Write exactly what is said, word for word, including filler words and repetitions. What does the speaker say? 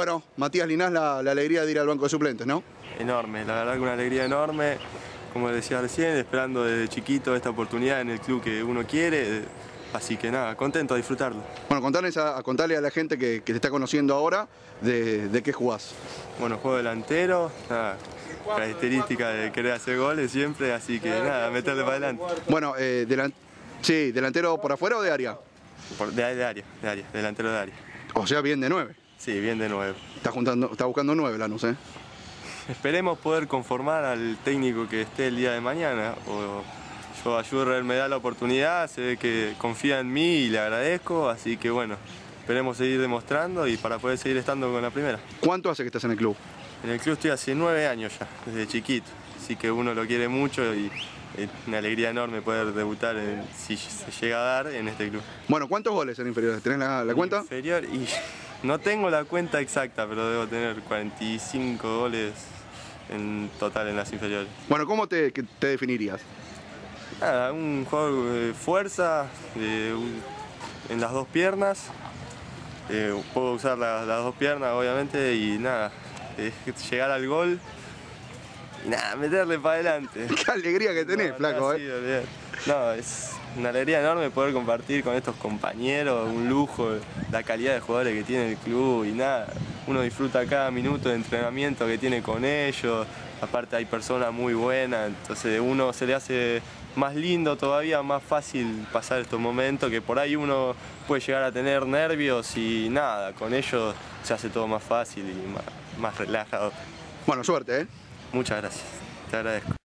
Bueno, Matías Linás, la, la alegría de ir al banco de suplentes, ¿no? Enorme, la verdad que una alegría enorme, como decía recién, esperando desde chiquito esta oportunidad en el club que uno quiere, así que nada, contento a disfrutarlo. Bueno, contarles a, a contarle a la gente que, que te está conociendo ahora de, de qué jugás. Bueno, juego delantero, nada, característica de querer hacer goles siempre, así que nada, meterle para adelante. Bueno, eh, delan sí, ¿delantero por afuera o de área? Por, de, de área, de área, delantero de área. O sea, bien de nueve. Sí, bien de nuevo. Está, juntando, está buscando nueve Lanús, ¿eh? Esperemos poder conformar al técnico que esté el día de mañana. O yo a Jurrer me da la oportunidad, se ve que confía en mí y le agradezco, así que bueno, esperemos seguir demostrando y para poder seguir estando con la primera. ¿Cuánto hace que estás en el club? En el club estoy hace nueve años ya, desde chiquito, así que uno lo quiere mucho y es una alegría enorme poder debutar, en, si se llega a dar, en este club. Bueno, ¿cuántos goles en inferiores? ¿Tenés la, la cuenta? Inferior y no tengo la cuenta exacta, pero debo tener cuarenta y cinco goles en total en las inferiores. Bueno, ¿cómo te, te definirías? Nada, un juego de fuerza, de, en las dos piernas. Eh, puedo usar la, las dos piernas, obviamente, y nada, eh, llegar al gol y nada, meterle para adelante. Qué alegría que tenés, no, flaco, no, ¿eh? Sí, no, es una alegría enorme poder compartir con estos compañeros, un lujo, la calidad de jugadores que tiene el club y nada. Uno disfruta cada minuto de entrenamiento que tiene con ellos, aparte hay personas muy buenas, entonces uno se le hace más lindo todavía, más fácil pasar estos momentos, que por ahí uno puede llegar a tener nervios y nada, con ellos se hace todo más fácil y más, más relajado. Bueno, suerte, ¿eh? Muchas gracias, te agradezco.